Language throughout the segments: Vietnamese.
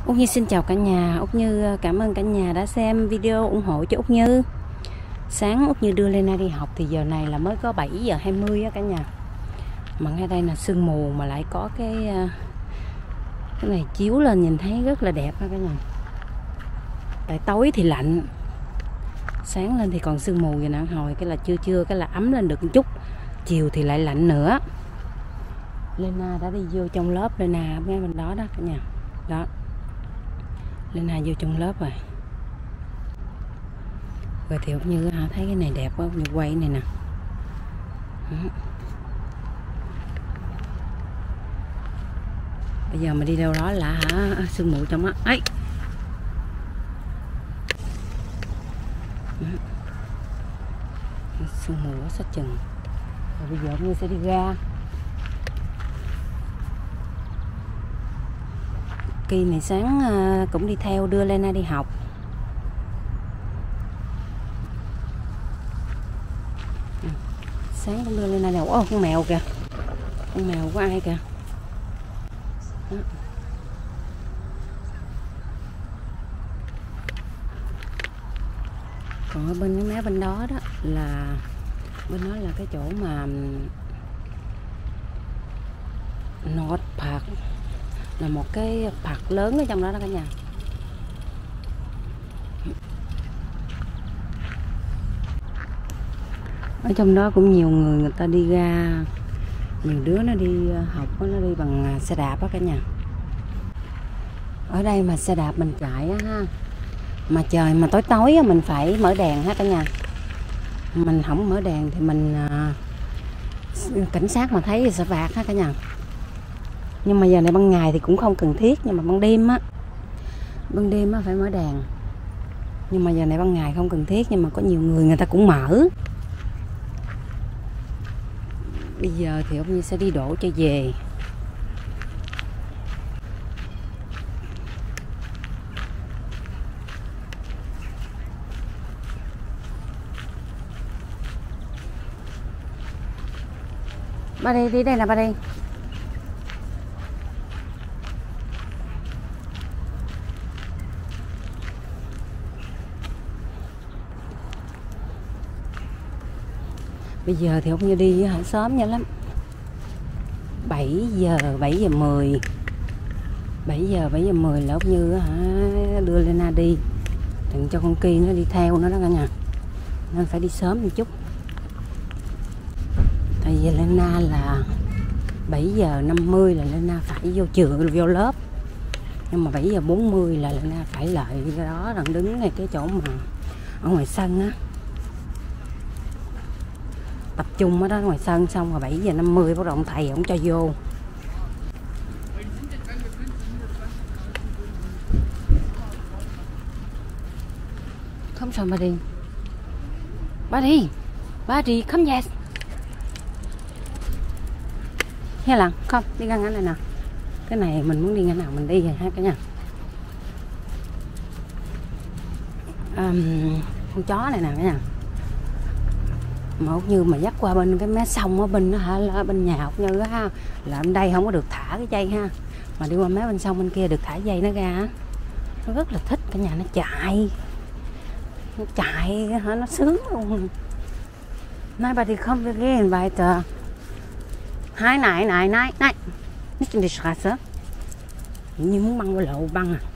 Úc Như xin chào cả nhà. Úc Như cảm ơn cả nhà đã xem video ủng hộ cho Úc Như. Sáng Úc Như đưa Lena đi học thì giờ này là mới có 7 giờ 20 á cả nhà. Mà ngay đây là sương mù mà lại có cái này chiếu lên nhìn thấy rất là đẹp ha cả nhà. Tại tối thì lạnh, sáng lên thì còn sương mù vậy nè, hồi cái là trưa cái là ấm lên được một chút, chiều thì lại lạnh nữa. Lena đã đi vô trong lớp, Lena ngay bên đó đó cả nhà. Đó, Lena vô trong lớp rồi. Rồi thì Úc Như thấy cái này đẹp quá, Úc Như quay này nè. Bây giờ mà đi đâu đó là sương mù trong á. Ấy. Sương mù quá sát chừng. Rồi bây giờ Úc Như sẽ đi ra. Kỳ này sáng cũng đi theo đưa Lena đi học. Sáng cũng đưa Lena đi học. Ô, con mèo kìa. Con mèo của ai kìa. Đó. Còn ở bên cái mé bên đó đó là cái chỗ mà North Park, là một cái park lớn ở trong đó đó cả nhà. Ở trong đó cũng nhiều người ta đi ra, nhiều đứa nó đi học nó đi bằng xe đạp đó cả nhà. Ở đây mà xe đạp mình chạy á ha, mà trời mà tối á, mình phải mở đèn ha cả nhà. Mình không mở đèn thì mình cảnh sát mà thấy thì sẽ phạt ha cả nhà. Nhưng mà giờ này ban ngày thì cũng không cần thiết, nhưng mà ban đêm á phải mở đèn. Nhưng mà giờ này ban ngày không cần thiết, nhưng mà có nhiều người ta cũng mở. Bây giờ thì ông Như sẽ đi đổ cho về. Ba đi đây là ba đi. Bây giờ thì ông Như đi sớm nha lắm. 7 giờ 10 là ông Như đưa Lena đi, đừng cho con Ki nó đi theo nó đó cả nhà, nên phải đi sớm một chút. Tại vì Lena là 7 giờ 50 là Lena phải vô trường, vô lớp. Nhưng mà 7 giờ 40 là Lena phải lại cái đó, đang đứng ngay cái chỗ mà ở ngoài sân á, tập trung ở đó ngoài sân. Xong rồi 7 giờ 50 bắt đầu ông thầy ông cho vô. Không sao ba đi come yes. Hay là không đi ngang này nè, cái này mình muốn đi ngang nào mình đi rồi ha cả nhà. Con chó này nè cả nhà. Mà Úc Như mà dắt qua bên cái mé sông ở bên đó bên nhà Úc Như ha, là bên đây không có được thả cái dây ha, mà đi qua mé bên sông bên kia được thả dây nó ra. Nó rất là thích cả nhà, nó chạy nó sướng luôn. Nay bà thì không được ghen vài tờ. Hai này nó trên đi Straße như muốn băng qua lộ băng à.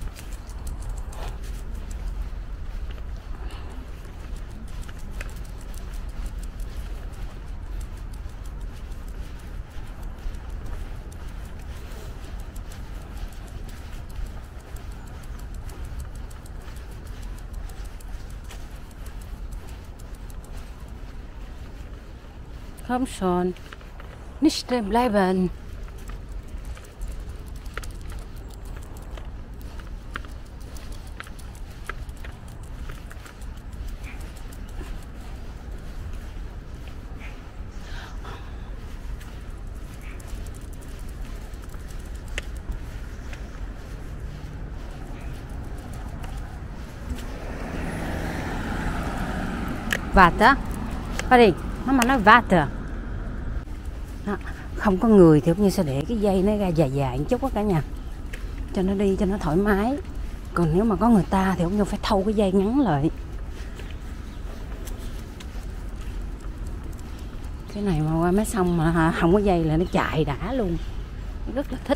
Komm schon, nicht stehen bleiben. Warte. Warte, Mama nói warte. Đó, không có người thì cũng như sẽ để cái dây nó ra dài dài một chút đó cả nhà. cho nó đi cho nó thoải mái. Còn nếu mà có người ta thì Úc Như phải thâu cái dây ngắn lại. Cái này mà qua mé sông mà không có dây là nó chạy đã luôn, rất là thích.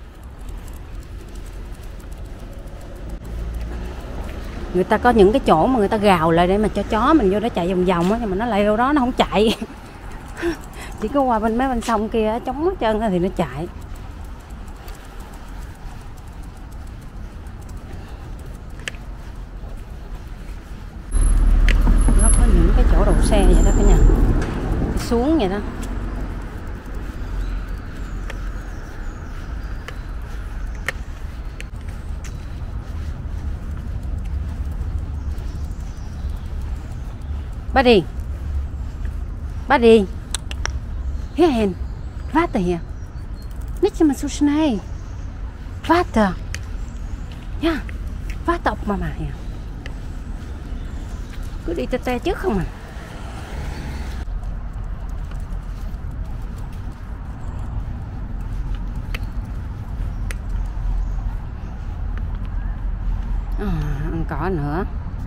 Người ta có những cái chỗ mà người ta gào lại để mà cho chó mình vô đó chạy vòng vòng á, nhưng mà nó lại đâu đó nó không chạy. Chỉ có qua bên mấy bên sông kia chống hết trơn thì nó chạy. Nó có những cái chỗ đậu xe vậy đó cả nhà, xuống vậy đó. Buddy, Buddy, hierhin, warte hier. Nicht immer so schnell. Warte. Ja, warte auf Mama hier. Cứ đi tê tê trước không à. Ăn cỏ nữa.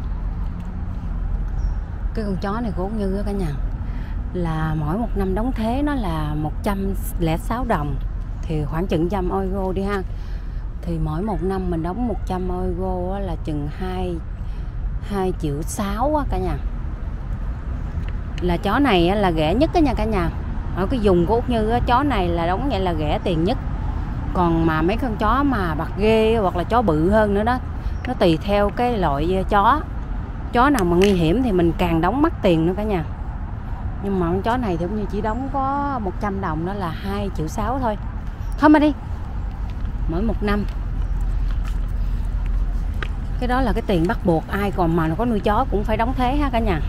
Cái con chó này của Úc Như á cả nhà, là mỗi một năm đóng thế nó là 106 đồng, thì khoảng chừng 100 euro đi ha. Thì mỗi một năm mình đóng 100 euro là chừng 2,6 triệu á cả nhà. Là chó này là rẻ nhất á nha cả nhà. Ở cái vùng của Úc Như á, chó này là đóng vậy là rẻ tiền nhất. Còn mà mấy con chó mà bạc ghê hoặc là chó bự hơn nữa đó, nó tùy theo cái loại chó. Chó nào mà nguy hiểm thì mình càng đóng mắc tiền nữa cả nhà. Nhưng mà con chó này thì cũng như chỉ đóng có 100 đồng, đó là 2,6 triệu thôi. Thôi mà đi, mỗi một năm. Cái đó là cái tiền bắt buộc, ai còn mà có nuôi chó cũng phải đóng thế ha cả nhà.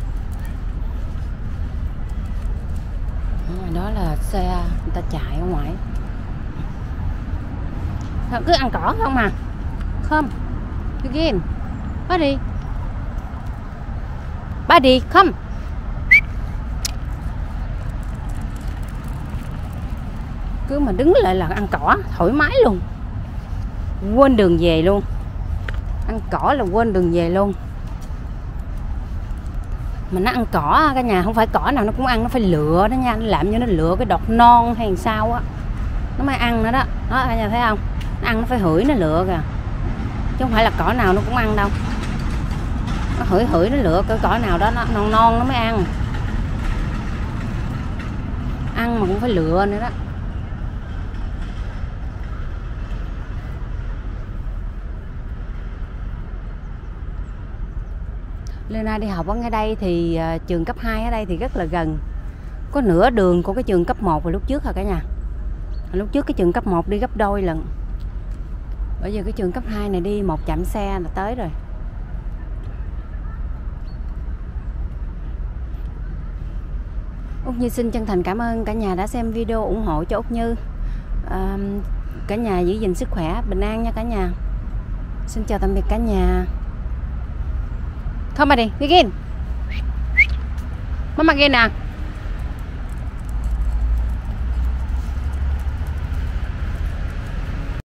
Đó là xe người ta chạy ở ngoài. Cứ ăn cỏ không à. Không, again, Buddy, Buddy, come. Cứ mà đứng lại là ăn cỏ thoải mái luôn, quên đường về luôn. Ăn cỏ là quên đường về luôn. Mà nó ăn cỏ cả nhà, không phải cỏ nào nó cũng ăn, nó phải lựa đó nha. Nó làm cho nó lựa cái đọt non hay sao á nó mới ăn nữa đó. Đó cả nhà thấy không, nó ăn nó phải hửi nó lựa kìa, chứ không phải là cỏ nào nó cũng ăn đâu. Nó hửi nó lựa cái cỏ nào đó nó non non nó mới ăn. Ăn mà cũng phải lựa nữa đó. Lena đi học ở ngay đây thì trường cấp 2 ở đây thì rất là gần. Có nửa đường của cái trường cấp 1 và lúc trước hả cả nhà. Lúc trước cái trường cấp 1 đi gấp đôi lần. Bây giờ cái trường cấp 2 này đi 1 chạm xe là tới rồi. Úc Như xin chân thành cảm ơn cả nhà đã xem video ủng hộ cho Úc Như. Cả nhà giữ gìn sức khỏe, bình an nha cả nhà. Xin chào tạm biệt cả nhà. Come on đi, begin. Mama again nè.